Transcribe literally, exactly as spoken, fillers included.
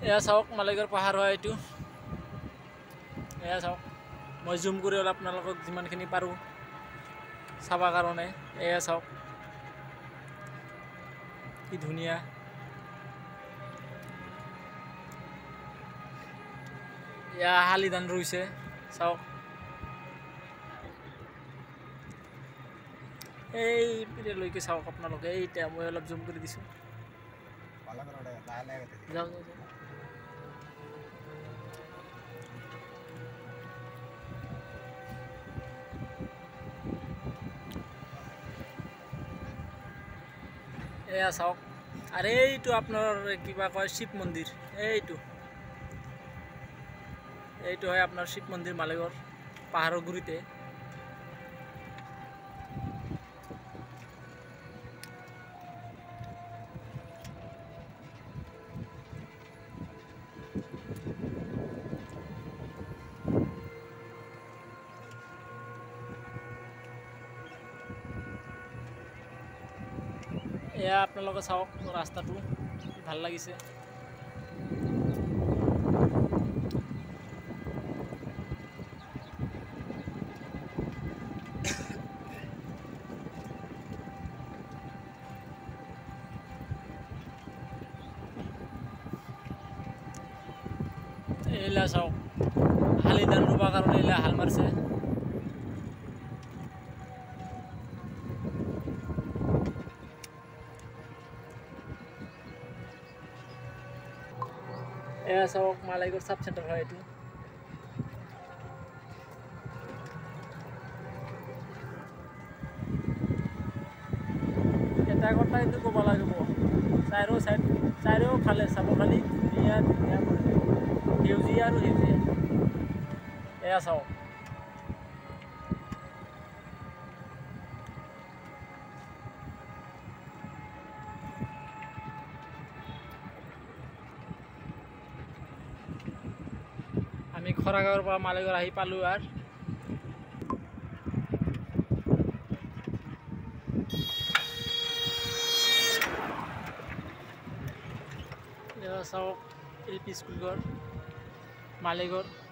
এয়া চাওক মালিগাঁৱৰ পাহাৰ হয় এইটো। এয়া চাওক মই জুম কৰি অলপ আপোনালোকক যিমানখিনি পাৰোঁ চাব কাৰণে। এয়া চাওক কি ধুনীয়া। এয়া শালি ধান ৰুইছে চাওক। এই পিনেলৈকে চাওক আপোনালোকে। এইটা মই অলপ জুম কৰি দিছোঁ। যাওক যাওক যাওক। এয়া চাওক আৰু এইটো আপোনাৰ কিবা কয় শিৱ মন্দিৰ। এইটো এইটো হয় আপোনাৰ শিৱ মন্দিৰ মালিগাঁৱৰ পাহাৰৰ গুৰিতে। এয়া আপোনালোকে চাওক ৰাস্তাটো ভাল লাগিছে। এইলা চাওক শালি ধান ৰুবৰ কাৰণে এইলা হাল মাৰিছে। এয়া চাওক মালিগাঁৱৰ চাব চেণ্টাৰ হয় এইটো। এটা কথা কিন্তু ক'ব লাগিব, চাইৰো চাইড চাৰিওফালে চাব খালি ধুনীয়া ধুনীয়া পৰিৱেশ, সেউজীয়া আৰু সেউজীয়া। এয়া চাওক আমি খৰাগাঁৱৰ পৰা মালিগাঁও আহি পালোঁ। আৰু চাওক এল পি স্কুলঘৰ মালিগাঁৱৰ।